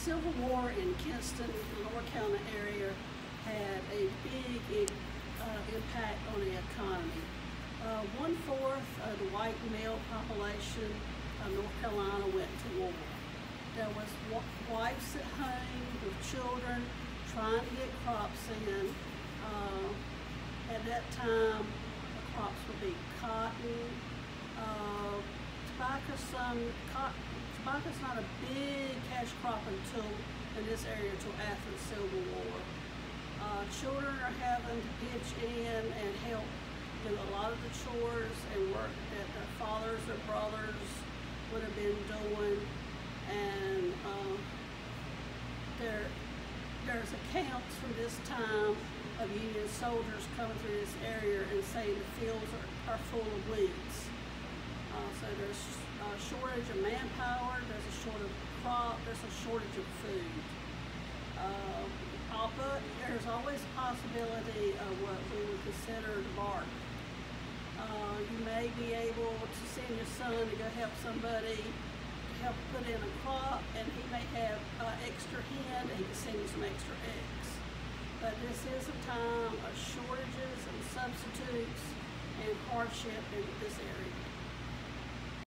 Civil War in Kinston, the Lower County area, had a big impact on the economy. 1/4 of the white male population of North Carolina went to war. There was wives at home with children trying to get crops in. At that time, the crops would be cotton, tobacco's not a big cash crop in this area until after the Civil War. Children are having to pitch in and help do a lot of the chores and work that their fathers or brothers would have been doing. And there's accounts from this time of Union soldiers coming through this area and saying the fields are full of weeds. So there's a shortage of manpower, there's a shortage of crop, there's a shortage of food. But there's always a possibility of what we would consider the bargain. You may be able to send your son to go help somebody to help put in a crop, and he may have extra hen, and he can send you some extra eggs. But this is a time of shortages and substitutes and hardship in this area.